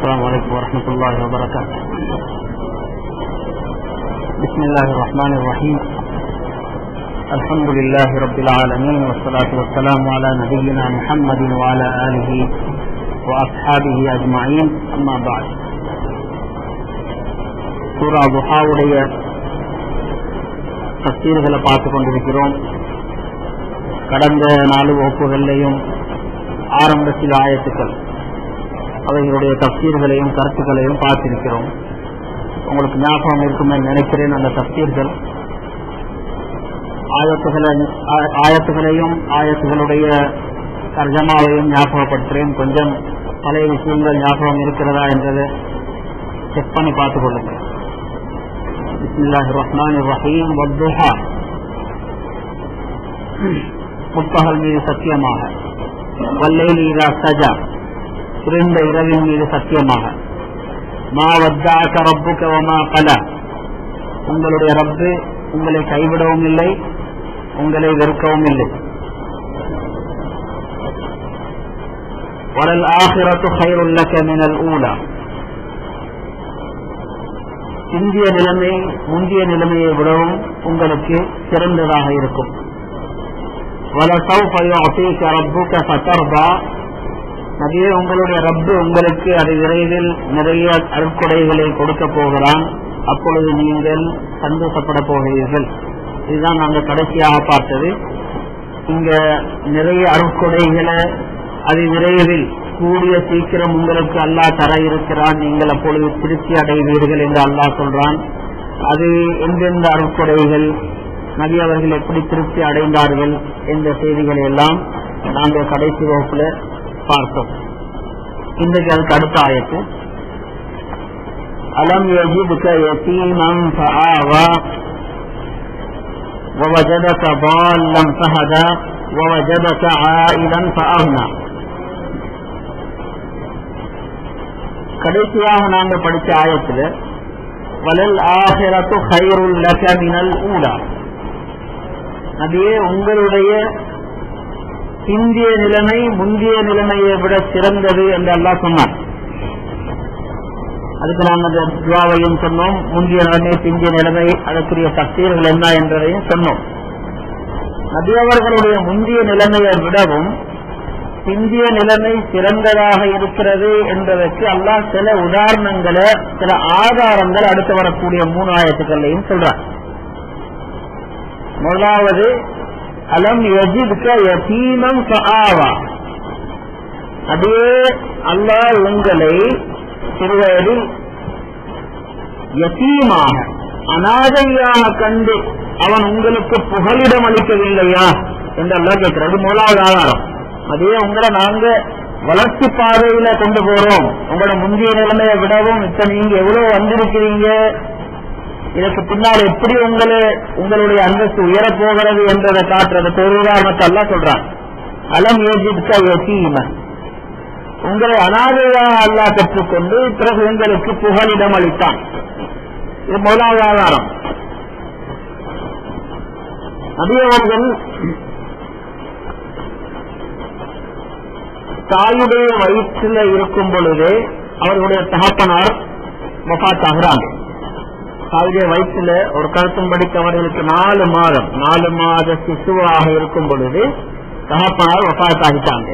السلام عليكم ورحمة الله وبركاته. بسم الله الرحمن الرحيم. الحمد لله رب العالمين والصلاة والسلام على نبينا محمد وعلى آله وأصحابه أجمعين. أما بعد. சூரா துஹாவுடைய தஃசீர்களை பார்த்து கொண்டிருக்கிறோம். கடந்த 4 வகுப்புகளிலேயும் ஆரம்ப சில ஆயத்துக்கள் அவைகளுடைய தஃசீர்களையும் கருத்துக்களையும் பார்த்திருக்கிறோம். உங்களுக்கு ஞாபகம் இருக்குமே நினைக்கிறேன். அந்த தஃசீர்கள் ஆயத்துகளையும் ஆயத்துகளுடைய தர்ஜமாவையும் ஞாபகப்படுத்துகிறேன். கொஞ்சம் பழைய விஷயங்கள் ஞாபகம் இருக்கிறதா என்றதை செக் பண்ணி பார்த்துக் கொள்ளுங்கள். பிஸ்மில்லாஹிர் ரஹ்மானிர் ரஹீம். வத்துஹா, முற்பகல் மீது சத்தியமாக, வல்லைலி இதா சஜா, இருண்ட இரவின் மீது சத்தியமாக, மா வத்தஅக ரப்புக வமா கலா, உங்களுடைய ரப்பு உங்களை கைவிடவும் இல்லை, உங்களை வெறுக்கவும் இல்லை. வலல் ஆகிரத்து கைருல் லக மினல் ஊலா, இந்திய நிலைமை முந்தைய நிலைமையை விடவும் உங்களுக்கு சிறந்ததாக இருக்கும். வலசௌஃப யுஅதீக ரப்புக ஃபதர்தா, நபியே உங்களுடைய ரப்பு உங்களுக்கு அது விரைவில் நிறைய அருட்கொடைகளை கொடுக்க போகிறான், அப்பொழுது நீங்கள் சந்தோஷப்பட போகிறீர்கள். இதுதான் நாங்கள் கடைசியாக பார்த்தது. இங்க நிறைய அருட்கொடைகளை அது விரைவில் கூடிய சீக்கிரம் உங்களுக்கு அல்லாஹ் தர இருக்கிறான், நீங்கள் அப்பொழுது திருப்தி அடைவீர்கள் என்று அல்லாஹ் சொல்றான். அது எந்தெந்த அருட்கொடைகள், நபி அவர்கள் எப்படி திருப்தி அடைந்தார்கள் என்ற செய்திகளை எல்லாம் நாங்கள் கடைசி வகுப்புல பார்த்தோம். இன்றைக்கு அதுக்கு அடுத்த ஆயத்து, அலம் யஜிதுக யதீமன் ஃபஆவா வவஜதக ضالًا فهدى ووجدك عائلا فأغنى. கடைசியாக நாங்கள் படித்த ஆயத்துல வலல் ஆகிரத்து கைருல் லக மினல் ஊலா, நபியே உங்களுடைய பிந்திய நிலைமை முந்தைய நிலைமையை விட சிறந்தது என்று அல்லாஹ் சொன்னார். அதுக்கு நாங்கள் அந்த துஆவையும் சொன்னோம். முந்தைய நிலைமை பிந்திய நிலைமை அதற்குரிய தஃசீர்கள் என்ன என்றதையும் சொன்னோம். நபி அவர்களுடைய முந்தைய நிலைமையை விடவும் பிந்திய நிலைமை சிறந்ததாக இருக்கிறது என்பதற்கு அல்லாஹ் சில உதாரணங்களை, சில ஆதாரங்கள் அடுத்து வரக்கூடிய 3 ஆயத்துக்களையும் சொல்றார். முதலாவது, அலம் யஜிதுக யதீமன் ஃபஆவா, அதே அல்லாஹ் உங்களை சிறுவயதில் யதீமாக அநாதையாக கண்டு அவன் உங்களுக்கு புகலிடம் அளிக்கவில்லையா என்று அல்லாஹ் கேட்கிறது. முதலாவது ஆதாரம். அதே உங்களை நாங்க வளர்ச்சி பாதையில கொண்டு போறோம், உங்களோட முந்தைய நிலைமையை விடவும் இப்ப நீங்க எவ்வளவு வந்திருக்கிறீங்க, இதற்கு பின்னால் எப்படி உங்களுடைய அந்தஸ்து உயரப்போகிறது என்றதை காட்டுறதுக்கு ஒரு உதாரணத்தை எல்லாம் சொல்றான். அலம் யஜிதுக யதீமன், உங்களை அநாதையாக அல்லாஹ் பெற்றுக்கொண்டு பிறகு உங்களுக்கு புகலிடம் அளித்தான். இது முதலாவது ஆதாரம். நபி அவர்கள் தாயுடைய வயிற்றில் இருக்கும் பொழுது அவர்களுடைய தகப்பனார் வஃபாத் ஆகிறாங்க. தாயுடைய வயிற்றில் ஒரு கருத்தும்படிக்கு அவர்களுக்கு 4 மாத சிசுவாக இருக்கும் பொழுது தகப்பனார் வஃபாத் ஆகிட்டாங்க.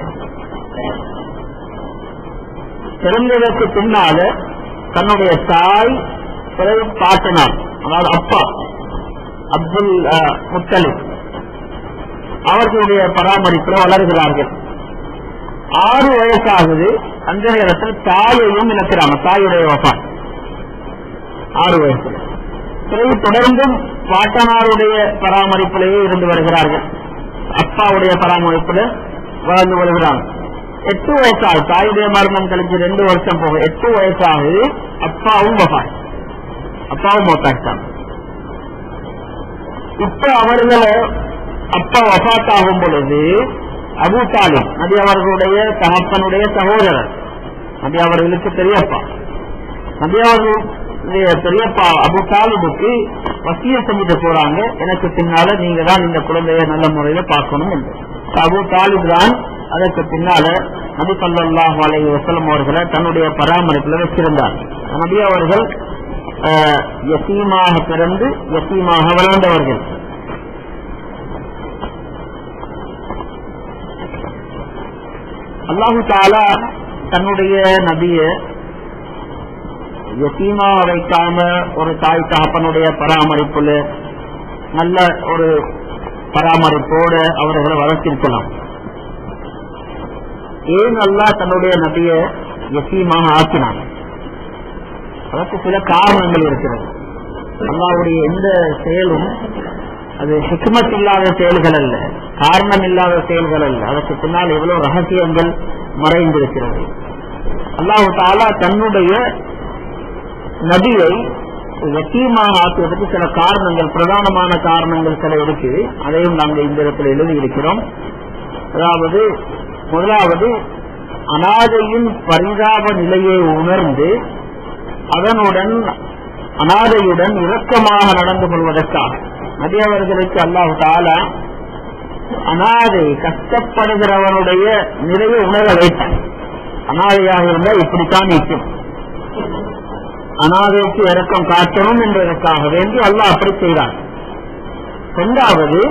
பிறந்ததற்கு பின்னால தன்னுடைய தாய் பிறகு பாட்டனார், அதாவது அப்பா அப்துல் முத்தலிப், அவர்களுடைய பராமரிப்பில் வளர்கிறார்கள். 6 வயசாகுது. அந்த நேரத்தில் தாயையும் இழக்கிறாங்க. தாயுடைய வஃபாத் 6 வயசுல. பிறகு தொடர்ந்தும் பாட்டனாருடைய பராமரிப்பிலேயே இருந்து வருகிறார்கள். அப்பாவுடைய பராமரிப்பில் வளர்ந்து வருகிறாங்க. 8 வயசாகுது. தாயுடைய மரணம் கழிச்சு 2 வருஷம் போக 8 வயசாகுது. அப்பாவும் வஃபாத், அப்பாவும் மௌத்தாகிட்டாங்க. இப்ப அவர்களை அப்பா வஃபாத் ஆகும் பொழுது அபூ தாலிப், நபி அவர்களுடைய தகப்பனுடைய சகோதரர், நபி அவர்களுக்கு பெரியப்பா, நபி அவர்களுடைய பெரியப்பா அபூ தாலிபுக்கு வசியம் செஞ்சுட்டு போறாங்க, எனக்கு பின்னால நீங்க தான் இந்த குழந்தைய நல்ல முறையில பார்க்கணும் என்று. அபூ தாலிப் தான் அதற்கு பின்னால நபி ஸல்லல்லாஹு அலைஹி வஸல்லம் அவர்களை தன்னுடைய பராமரிப்பில் வச்சிருந்தார். நபி அவர்கள் யதீமாக பிறந்து யதீமாக வளர்ந்தவர்கள். அல்லாஹு தஆலா தன்னுடைய நபியை யதீமா வைக்காம ஒரு தாய் தகப்பனுடைய பராமரிப்புல நல்ல ஒரு பராமரிப்போடு அவர்களை வளர்த்திருக்கலாம். ஏன் அல்லாஹ் தன்னுடைய நபியை யதீமாக ஆக்கினான்? அதற்கு சில காரணங்கள் இருக்கிறது. அல்லாஹ்வுடைய எந்த செயலும் அது ஹிக்மத் இல்லாத செயல்கள் அல்ல, காரணம் இல்லாத செயல்கள் அல்ல. அதற்கு பின்னால் எவ்வளவு ரகசியங்கள் மறைந்திருக்கிறது. அல்லாஹ் தஆலா தன்னுடைய நபியை யதீமாக ஆக்குவதற்கு சில காரணங்கள், பிரதானமான காரணங்கள் சில இருக்குது. அதையும் நாங்கள் இந்த இடத்தில் எழுதியிருக்கிறோம். அதாவது முதலாவது, அனாதையின் பரிதாப நிலையை உணர்ந்து அதனுடன் அனாதையுடன் இரக்கமாக நடந்து கொள்வதற்காக நபி அவர்களுக்கு அல்லாஹ் தஆலா அனாதை கஷ்டப்படுகிறவனுடைய நிலையை உணர வைத்தார். அனாதையாக இருந்தால் இப்படித்தான் நிற்கும், அனாதைக்கு இரக்கம் காட்டணும் என்பதற்காக வேண்டி அல்லாஹ் அப்படி செய்தார். இரண்டாவது,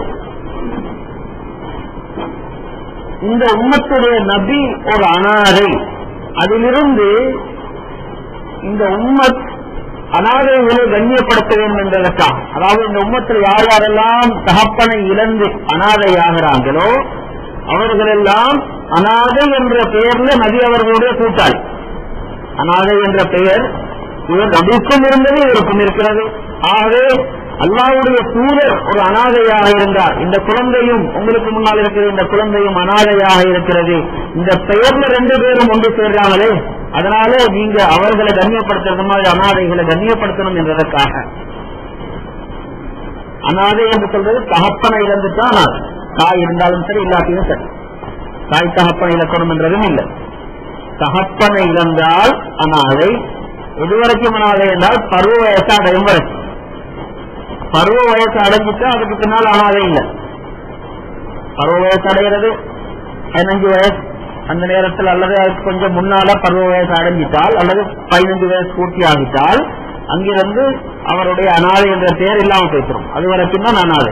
இந்த உம்மத்துடைய நபி ஒரு அனாதை, அதிலிருந்து இந்த உம்மத் அனாதைகளை கண்ணியப்படுத்த வேண்டும் என்பதற்காக, அதாவது இந்த உம்மத்தில் யார் யாரெல்லாம் தகப்பனை இழந்து அனாதையாகிறாங்களோ அவர்களெல்லாம் அனாதை என்ற பெயர்ல நபி அவர்களுடைய கூட்டாளி. அனாதை என்ற பெயர் இவர் நபிக்கும் இருந்தது, இவருக்கும் இருக்கிறது. ஆகவே அல்லாஹ்வுடைய தூதர் ஒரு அனாதையாக இருந்தார். இந்த குழந்தையும் உங்களுக்கு முன்னால் இருக்கிறது, இந்த குழந்தையும் அனாதையாக இருக்கிறது. இந்த பெயர்ல ரெண்டு பேரும் ஒன்று சேர்றாங்களே, அதனால நீங்க அவர்களை கண்ணியப்படுத்துறது மாதிரி அனாதைகளை கண்ணியப்படுத்தணும் என்பதற்காக. அனாதை என்று சொல்றது தகப்பனை இழந்துட்டா அனாதை, தாய் இருந்தாலும் சரி இல்லாட்டியும் சரி, தாய் தகப்பனை இழக்கணும் என்றதும் இல்லை. தகப்பனை இழந்தால் அனாதை. எதுவரைக்கும் அனாதை என்றால் பருவ வயசு அடையும் வரைக்கும். பருவ வயசு அடைஞ்சிட்டா அதுக்கு பின்னால் அனாதை இல்லை. பருவ வயசு அடைகிறது 15 வயசு அந்த நேரத்தில், அல்லது அதுக்கு கொஞ்சம் முன்னால பருவ வயசு அடைஞ்சிட்டால் அல்லது 15 வயசு பூர்த்தி ஆகிட்டால் அங்கிருந்து அவருடைய அனாதை என்ற பெயர் இல்லாமல் பேசுறோம். அது வரைக்கும் தான் அனாதை.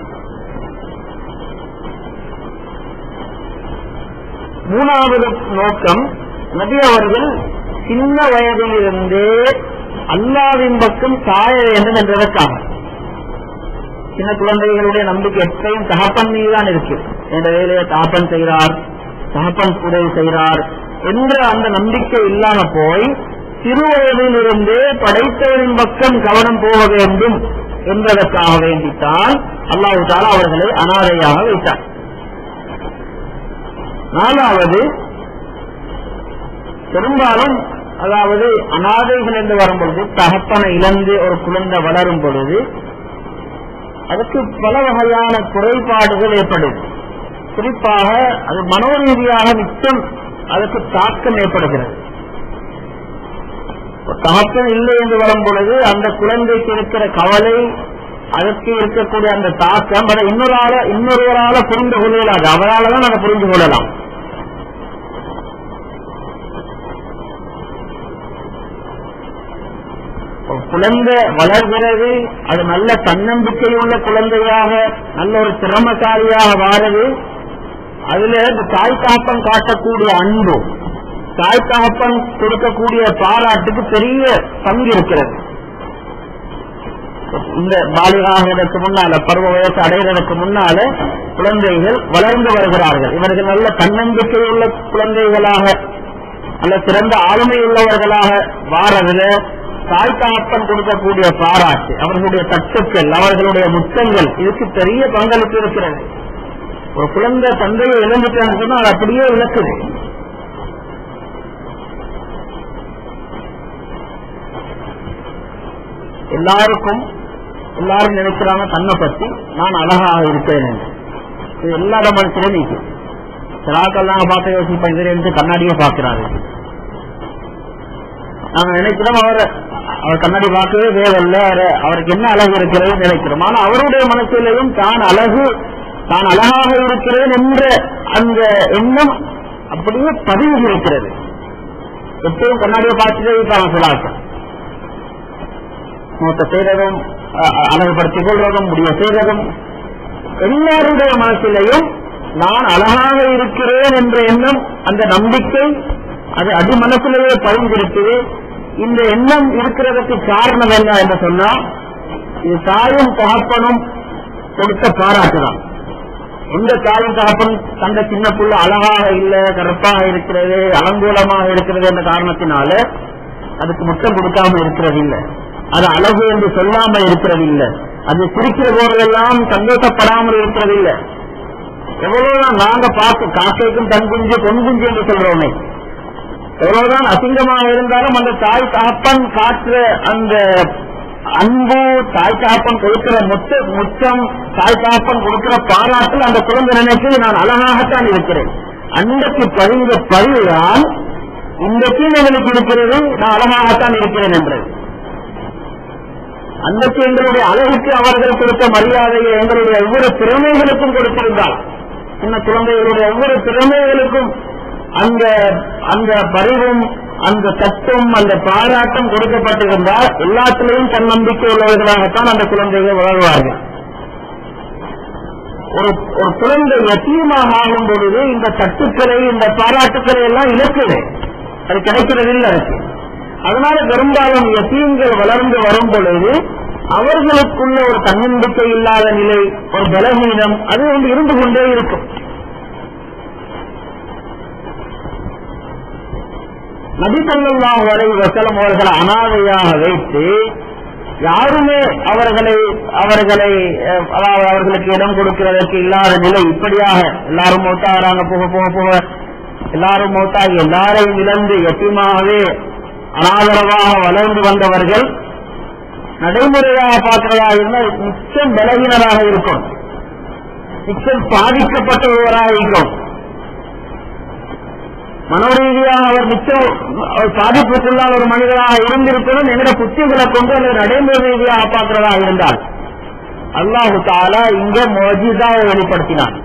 மூணாவது நோக்கம், நபி அவர்கள் சின்ன வயதிலிருந்தே அல்லாஹ்வின் பக்கம் சாய வேண்டும் என்பதற்காக. சின்ன குழந்தைகளுடைய நம்பிக்கை எப்பயும் தகப்பன் மீதுதான் இருக்கு. என்ற வேலையை தகப்பன் செய்கிறார், தகப்பன் உதவி செய்கிறார் என்ற அந்த நம்பிக்கை இல்லாம போய் சிறு வயதிலிருந்தே படைத்தவரின் பக்கம் கவனம் போக வேண்டும் என்பதற்காக வேண்டித்தான் அல்லாஹ் தஆலா அவர்களை அனாதையாக வைத்தார். நாலாவது, பெரும்பாலும் அதாவது அனாதைகள் என்று வரும்பொழுது, தகப்பனை இழந்து ஒரு குழந்தை வளரும் பொழுது அதுக்கு பல வகையான குறைபாடுகள் ஏற்படும். குறிப்பாக அது மனோரீதியாக மிச்சம் அதற்கு தாக்கம் ஏற்படுகிறது. தகப்பன் இல்லை என்று வரும் பொழுது அந்த குழந்தைக்கு இருக்கிற கவலை, அதற்கு இருக்கக்கூடிய அந்த தாக்கம் அதை இன்னொருவரால புரிந்து கொள்ளலாது. அவரால் தான் அதை புரிந்து கொள்ளலாம். குழந்தை வளர்கிறது, அது நல்ல தன்னம்பிக்கையுள்ள குழந்தையாக நல்ல ஒரு திறமசாலியாக வாரது. அதுல தாய் தகப்பன் காட்டக்கூடிய அன்பு, தாய் தகப்பன் கொடுக்கக்கூடிய பாராட்டுக்கு பெரிய பங்கு இருக்கிறது. இந்த பாலிகாகிறதுக்கு முன்னால, பருவ வயசு அடைகிறதுக்கு முன்னால குழந்தைகள் வளர்ந்து வருகிறார்கள். இவர்கள் நல்ல தன்னம்பிக்கையுள்ள குழந்தைகளாக நல்ல சிறந்த ஆளுமை உள்ளவர்களாக வாரதுல தாய் தகப்பன் கொடுக்கக்கூடிய பாராட்டு, அவர்களுடைய தட்டுக்கள், அவர்களுடைய முத்தங்கள், இதுக்கு பெரிய பங்களிப்பு இருக்கிறது. ஒரு குழந்தை தந்தையை இழந்துட்டான்னு சொன்னா அது அப்படியே இழக்குது. எல்லாரும் நினைக்கிறாங்க தன்னை பத்தி நான் அழகாக இருப்பேன் என்று. இது எல்லார மனசுல நீக்கும். சிலாக்கெல்லாம் பார்த்து யோசிப்பேன் என்று கண்ணாடியை பார்க்கிறாரு. நாங்க நினைக்கிறோம் அவர் கண்ணாடி பார்க்கவே தேவையில்லை, அவருக்கு என்ன அழகு இருக்கிறது நினைக்கிறோம். ஆனா அவருடைய மனசிலையும் தான் அழகாக இருக்கிறேன் என்ற அந்த எண்ணம் அப்படியே பதிவு இருக்கிறது. எப்பவும் கண்ணாடியை பார்த்துட்டே இருப்பாங்க சிலாக்கள். மூத்த செய்ததும் அழகுபடுத்திக் கொள்வதும் முடிய செய்ததும் எல்லாருடைய மனசிலையும் நான் அழகாக இருக்கிறேன் என்ற எண்ணம், அந்த நம்பிக்கை அது அடி மனசிலேயே பதிந்திருக்குது. இந்த எண்ணம் இருக்கிறதுக்கு காரணம் என்ன என்று சொன்னா, இது தாயும் தகப்பனும் கொடுத்த பாராட்டுதான். எந்த தாயும் தகப்பன் தந்த சின்ன புள்ள அழகாக இல்லை, கருப்பாக இருக்கிறது, அலங்கூலமாக இருக்கிறது என்ற காரணத்தினால அதுக்கு முத்தம் கொடுக்காம இருக்கிறது இல்லை, அது அழகு என்று சொல்லாமல் இருக்கிறது இல்லை, அது சிரிக்கிற போதெல்லாம் சந்தோஷப்படாமல் இருக்கிறது இல்லை. எவ்வளவுதான் நாங்க பார்த்து காக்கைக்கும் தன் குஞ்சு பொன் குஞ்சு என்று சொல்றோமே, எவ்வளவுதான் அசிங்கமாக இருந்தாலும் அந்த தாய் தகப்பன் காட்டுற அந்த அன்பு, தாய் தகப்பன் கொடுக்கிற முச்சம், தாய் தகப்பன் கொடுக்கிற பாராட்டில் அந்த குழந்தை நினைச்சு நான் அழகாகத்தான் இருக்கிறேன். அன்றைக்கு பதிந்த பதிவுதான் இன்றைக்கு எங்களுக்கு இருக்கிறது, நான் அழகாகத்தான் இருக்கிறேன் என்றது. அன்றைக்கு எங்களுடைய அழகுக்கு அவர்கள் கொடுத்த மரியாதையை எங்களுடைய ஒவ்வொரு திறமைகளுக்கும் கொடுத்திருந்தால், சின்ன குழந்தைகளுடைய ஒவ்வொரு திறமைகளுக்கும் அந்த பரிவும், அந்த சட்டம், அந்த பாராட்டம் கொடுக்கப்பட்டிருந்தால் எல்லாத்திலையும் தன்னம்பிக்கை உள்ளவர்களாகத்தான் அந்த குழந்தைகள் வளர்வார்கள். ஒரு குழந்தை யத்தீமாக ஆகும் பொழுது இந்த தட்டுக்களை, இந்த பாராட்டுக்களை எல்லாம் இழக்குது, அது கிடைக்கிறதில்லை. அதனால பெரும்பாலும் யத்தீம்கள் வளர்ந்து வரும் பொழுது அவர்களுக்குள்ள ஒரு தன்னம்பிக்கை இல்லாத நிலை, ஒரு பலவீனம் அது இருந்து கொண்டே இருக்கும். நபி ஸல்லல்லாஹு அலைஹி வஸல்லம் அவர்களை அனாதையாக வைத்து யாருமே அவர்களுக்கு இடம் கொடுக்கிறதற்கு இல்லாத நிலை, இப்படியாக எல்லாரும் மௌத்தாகிறாங்க, போக எல்லாரும் மௌத்தாகி எல்லாரையும் இழந்து யத்தீமாகவே அனாதரவாக வளர்ந்து வந்தவர்கள் நடைமுறையாக பார்க்கிறதா இருந்தால் மிச்சம் பலவீனராக இருக்கும், மிச்சம் பாதிக்கப்பட்டவராக இருக்கும். மனோரீதியாக அவர் மிச்சம் பாதிப்புக்குள்ளான ஒரு மனிதராக இருந்திருப்பதும் எங்கட புத்திகளை கொண்டு அல்லது நடைமுறை ரீதியாக பார்க்கிறதா இருந்தால் அல்லாஹு தஆலா இங்க முஅஜிஸாவை வெளிப்படுத்தினார்.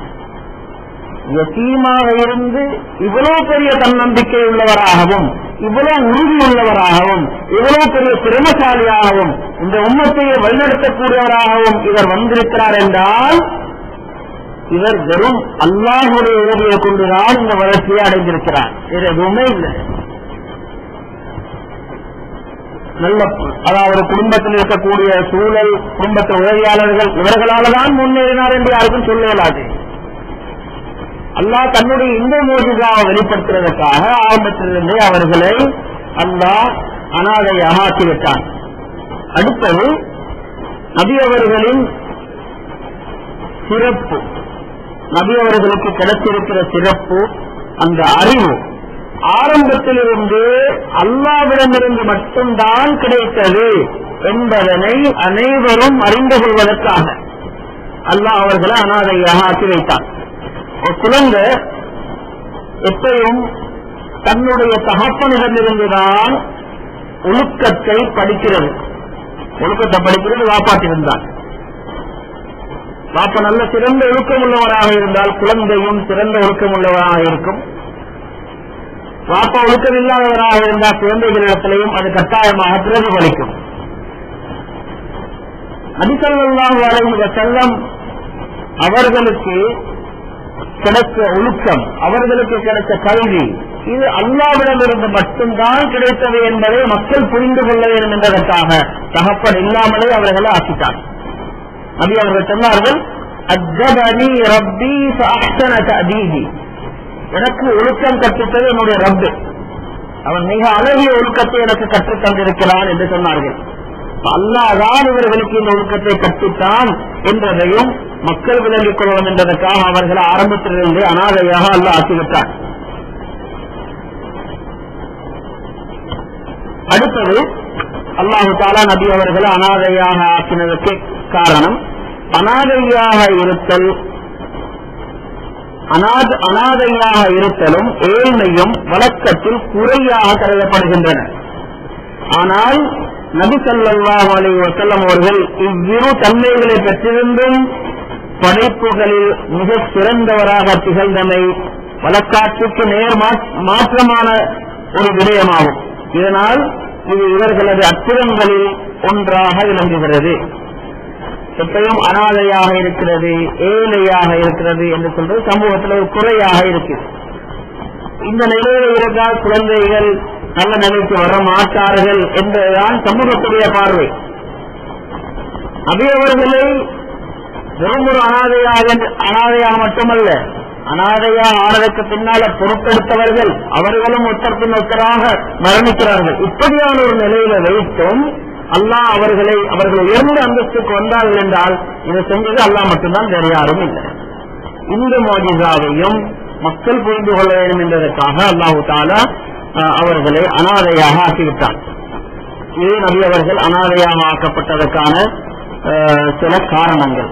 யத்தீமாக இருந்து இவ்வளவு பெரிய தன்னம்பிக்கை உள்ளவராகவும், இவ்வளவு உறுதி உள்ளவராகவும், இவ்வளவு பெரிய திறமசாலியாகவும், இந்த உம்மத்தையை வழிநடத்தக்கூடியவராகவும் இவர் வந்திருக்கிறார் என்றால் இவர் வெறும் அல்லாஹ்வுடைய உதவியை கொண்டுதான் இந்த வளர்ச்சியை அடைந்திருக்கிறார். இது எதுவுமே இல்லை. நல்ல அதாவது குடும்பத்தில் இருக்கக்கூடிய சூழல், குடும்பத்து உதவியாளர்கள் இவர்களால் தான் முன்னேறினார் என்று யாருக்கும் சொல்ல இயலாது. அல்லாஹ் தன்னுடைய இந்த மோஜிஸாவை வெளிப்படுத்துவதற்காக ஆரம்பத்திலிருந்தே அவர்களை அல்லாஹ் அனாதையாக ஆக்கிவிட்டான். அடுத்தது நபி அவர்களின் சிறப்பு, நபி அவர்களுக்கு கிடைத்திருக்கிற சிறப்பு, அந்த அறிவு ஆரம்பத்திலிருந்து அல்லாஹ்விடமிருந்து மட்டும்தான் கிடைத்தது என்பதனை அனைவரும் அறிந்து கொள்வதற்காக அல்லாஹ் அவர்களை அனாதையாக ஆக்கி வைத்தார். ஒரு குழந்தை எப்பயும் தன்னுடைய தகப்பனிடமிருந்துதான் ஒழுக்கத்தை படிக்கிறது. ஒழுக்கத்தை படிக்கிறது வாப்பாட்டிருந்தார். பாப்பா நல்ல சிறந்த ஒழுக்கம் உள்ளவராக இருந்தால் குழந்தையும் சிறந்த ஒழுக்கம் உள்ளவராக இருக்கும். பாப்பா ஒழுக்கம் இல்லாதவராக இருந்தால் குழந்தைகளிடத்திலையும் அது கட்டாயமாக பிரதிபலிக்கும். நபி ஸல்லல்லாஹு அலைஹி வஸல்லம் அவர்களுக்கு கிடைத்த ஒழுக்கம், அவர்களுக்கு கிடைத்த கல்வி, இது அல்லாஹ்விடமிருந்து மட்டும்தான் கிடைத்தது என்பதை மக்கள் புரிந்து கொள்ள வேண்டும் என்பதற்காக தகப்பன் இல்லாமலே அவர்களை ஆக்கிட்டார். நபி அவர்கள் சொன்னார்கள், அஜ்ஜபனி ரப்பி ஃபஅஹ்ஸன தஅதீபி, எனக்கு ஒழுக்கம் கற்பித்தது என்னுடைய ரப்பு, அவன் மிக அழகிய ஒழுக்கத்தை எனக்கு கற்றுத் தந்திருக்கிறான் என்று சொன்னார்கள். அல்லாஹ் தான் இவர்களுக்கு இந்த ஒழுக்கத்தை கற்பித்தான் என்பதையும் மக்கள் விளங்கிக் கொள்ளலாம் என்பதற்காக அவர்களை ஆரம்பத்திலிருந்து அனாதையாக அல்லாஹ் ஆக்கிவிட்டார். அடுத்தது அல்லாஹு தஆலா நபி அவர்களை அனாதையாக ஆக்கினதற்கு காரணம், அனாதையாக இருத்தலும் ஏழ்மையும் வழக்கத்தில் குறையாக கருதப்படுகின்றன. ஆனால் நபி ஸல்லல்லாஹு அலைஹி வஸல்லம் அவர்கள் இவ்விரு தன்மைகளை பெற்றிருந்தும் படைப்புகளில் மிக சிறந்தவராக திகழ்ந்தமை வழக்காற்றுக்கு நேர் மாற்றமான ஒரு விடயமாகும். இதனால் இது இவர்களது அற்புதங்களில் ஒன்றாக விளங்குகிறது. எப்பயும் அனாதையாக இருக்கிறது, ஏழையாக இருக்கிறது என்று சொல்றது சமூகத்தில் ஒரு குறையாக இருக்கு. இந்த நிலையில் இருந்தால் குழந்தைகள் நல்ல நிலைக்கு வர மாட்டார்கள் என்பதுதான் சமூகத்துடைய பார்வை. அவையவர்களை வெறும் ஒரு அனாதையாக மட்டுமல்ல, அனாதையாக ஆனதற்கு பின்னால பொறுப்பெடுத்தவர்கள் அவர்களும் ஒருத்தர் ஒருத்தராக மரணிக்கிறார்கள். இப்படியான ஒரு நிலையில வைத்தும் அல்லாஹ் அவர்கள் உயர்ந்த அந்தஸ்துக்கு வந்தார்கள் என்றால் இதை செஞ்சது அல்லாஹ் மட்டும்தான், வேறு யாரும் இல்லை. இந்த மோஜிசாவையும் மக்கள் புரிந்து கொள்ள வேண்டும் என்பதற்காக அல்லாஹு தஆலா அவர்களை அனாதையாக ஆக்கிவிட்டார். இது நபி அவர்கள் அனாதையாக ஆக்கப்பட்டதற்கான சில காரணங்கள்.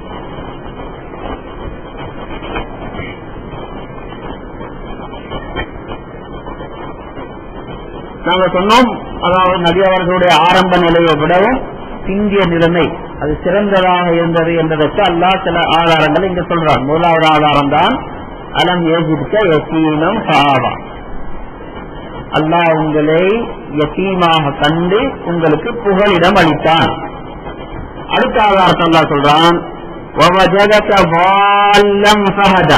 நாங்கள் சொன்னோம், அதாவது நபி அவர்களுடைய ஆரம்ப நிலையை விடவும் பிந்திய நிலைமை அது சிறந்ததாக இருந்தது என்பதற்கு அல்லாஹ் சில ஆதாரங்கள் இங்கு சொல்றார். முதலாவது ஆதாரம் தான் அலம் யஜித்க யதீமன் ஃபஆவா, அல்லாஹ் உங்களை யதீமாக கண்டு உங்களுக்கு புகலிடம் அளித்தான். அடுத்த ஆதாரத்தை அல்லாஹ் சொல்றான் வவஜதக ضالًا فهدى,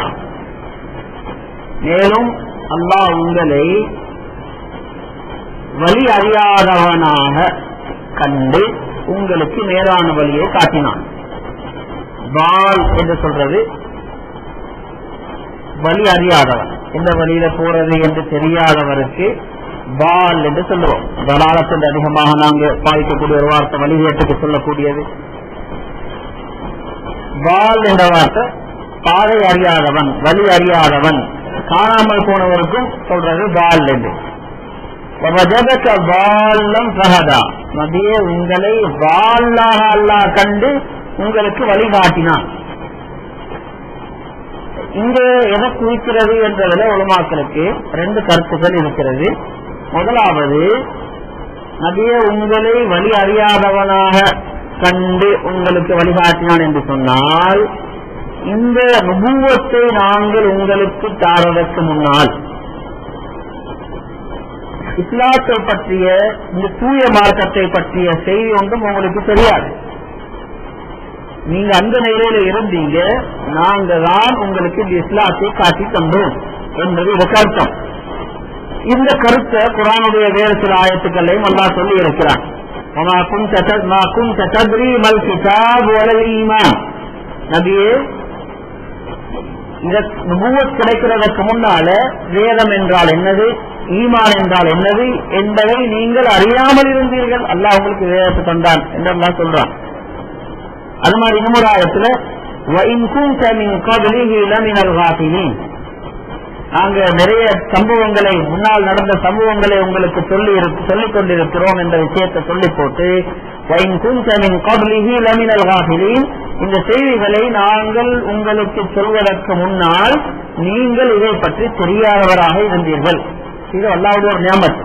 மேலும் அல்லாஹ் உங்களை வழி அறியாதவனாக கண்டு உங்களுக்கு நேரான வழியை காட்டினான். பால் என்று சொல்றது வழி அறியாதவன், எந்த வழியில போறது என்று தெரியாதவருக்கு பால் என்று சொல்லுவோம். தலாலத்தில் அதிகமாக நாங்கள் பாதிக்கக்கூடிய ஒரு வார்த்தை வழிகேட்டுக்கு சொல்லக்கூடியது. பால் என்ற வார்த்தை பாதை அறியாதவன், வழி அறியாதவன், காணாமல் போனவருக்கும் சொல்றது பால் என்று. நபியே உங்களை வால்லாக அல்லாஹ் கண்டு உங்களுக்கு வழிகாட்டினான். இங்க எதை குறிக்கிறது என்றதில் உலமாக்களுக்கு ரெண்டு கருத்துக்கள் இருக்கிறது. முதலாவது, நபியே உங்களை வழி அறியாதவனாக கண்டு உங்களுக்கு வழிகாட்டினான் என்று சொன்னால், இந்த நுபுவத்தை நாங்கள் உங்களுக்கு தாரதற்கு முன்னால் இஸ்லாத்தை பற்றிய இந்த தூய மார்க்கத்தை பற்றிய செய்தி ஒன்றும் உங்களுக்கு தெரியாது. நீங்க அந்த நிலையில இருந்தீங்க, நாங்க தான் உங்களுக்கு இந்த இஸ்லாத்தை காட்டி தந்தோம் என்பது இதற்கு அர்த்தம். இந்த கருத்தை குர்ஆனுடைய வேறு சில ஆயத்துக்களையும் அல்லாஹ் சொல்லி இருக்கிறான். நபியே, இந்த நுபுவத் கிடைக்கிறதற்கு முன்னால வேதம் என்றால் என்னது, ஈமான் என்றால் என்னது என்பதை நீங்கள் அறியாமல் இருந்தீர்கள். அல்லாஹ் உங்களுக்கு வேதத்தை தந்தான் என்று அல்லாஹ் சொல்றான். அது மாதிரி இன்னொரு ஆயத்துல நாங்க நிறைய சம்பவங்களை, முன்னால் நடந்த சம்பவங்களை உங்களுக்கு சொல்லிக் கொண்டிருக்கிறோம் என்ற விஷயத்தை சொல்லி போட்டு இந்த செய்திகளை நாங்கள் உங்களுக்கு சொல்வதற்கு முன்னால் நீங்கள் இதை பற்றி தெரியாதவராக இருந்தீர்கள். இது அல்லாஹ்வுடைய ஒரு நியமத்.